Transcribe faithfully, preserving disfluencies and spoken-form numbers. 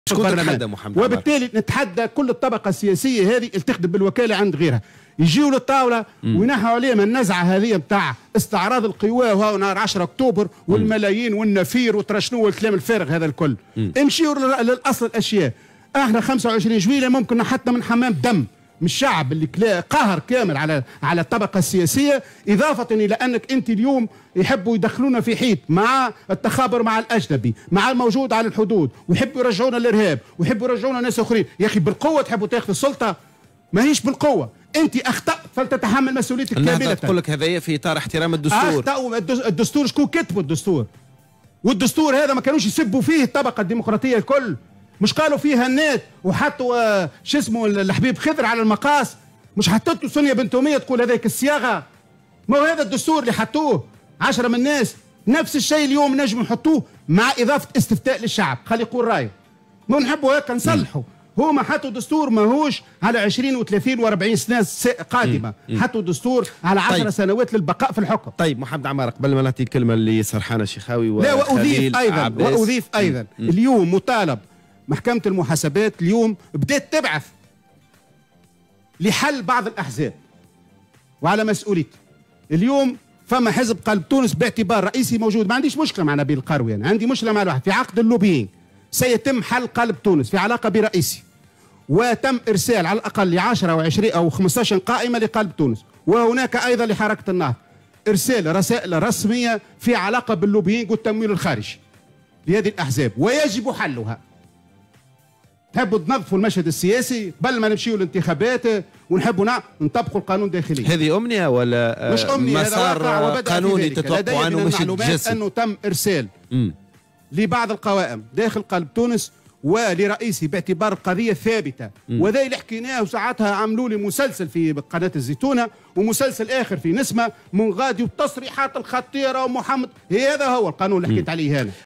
شكون تتحدى محمد عمار؟ وبالتالي نتحدى كل الطبقه السياسيه هذه اللي تخدم بالوكاله عند غيرها، يجيوا للطاوله وينحوا عليهم النزعه هذه نتاع استعراض القوى وهو نهار عشرة اكتوبر والملايين والنفير وترشنو والكلام الفارغ هذا الكل. امشيوا للاصل الاشياء. احنا خمسة وعشرين جويلية ممكن نحطنا من حمام دم من الشعب اللي قهر كامل على على الطبقه السياسيه، اضافه الى انك انت اليوم يحبوا يدخلونا في حيط مع التخابر مع الاجنبي، مع الموجود على الحدود، ويحبوا يرجعونا الارهاب، ويحبوا يرجعونا ناس اخرين، يا اخي بالقوه تحبوا تاخذوا السلطه؟ ما هيش بالقوه، انت اخطات فلتتحمل مسؤوليتك كامله. تقول لك هذايا في اطار احترام الدستور. اخطاوا الدستور، شكون كتبوا الدستور؟ والدستور هذا ما كانوش يسبوا فيه الطبقه الديمقراطيه الكل، مش قالوا فيه هنات وحطوا آه شو اسمه الحبيب خضر على المقاس، مش حطت له سونيا بنت أمية تقول هذيك الصياغه. ما هو هذا الدستور اللي حطوه عشرة من الناس، نفس الشيء اليوم نجم نحطوه مع اضافه استفتاء للشعب، خلي يقول رايه. ما نحبوا هيك نصلحوا. هو ما حطوا دستور ماهوش على عشرين وثلاثين وأربعين سنه قادمه، حطوا دستور على عشر طيب. سنوات للبقاء في الحكم. طيب محمد عمار، قبل ما نعطي الكلمه لسرحان الشيخاوي لا واضيف ايضا واضيف ايضا م. اليوم مطالب محكمة المحاسبات اليوم بدأت تبعث لحل بعض الأحزاب وعلى مسؤوليتي. اليوم فما حزب قلب تونس باعتبار رئيسي موجود، ما عنديش مشكلة مع نبيل القروي، يعني عندي مشكلة مع الواحد في عقد اللوبينج سيتم حل قلب تونس في علاقة برئيسي، وتم إرسال على الأقل لعشرة أو عشرين أو خمسة عشر قائمة لقلب تونس، وهناك أيضا لحركة النهضة إرسال رسائل رسمية في علاقة باللوبينج والتمويل الخارجي لهذه الأحزاب، ويجب حلها. تحبوا تنظفوا المشهد السياسي قبل ما نمشيوا الانتخابات ونحبوا نعم نطبقوا القانون الداخلي. هذه أمنية ولا مش أمنية، مسار قانوني تتوقع أنه مش يتجسد؟ أنه تم إرسال م. لبعض القوائم داخل قلب تونس ولرئيسي باعتبار القضية ثابتة، وذا اللي حكيناه وساعتها عملوا لي مسلسل في قناة الزيتونة ومسلسل آخر في نسمة من غادي والتصريحات الخطيرة ومحمد، هذا هو القانون اللي حكيت عليه هنا.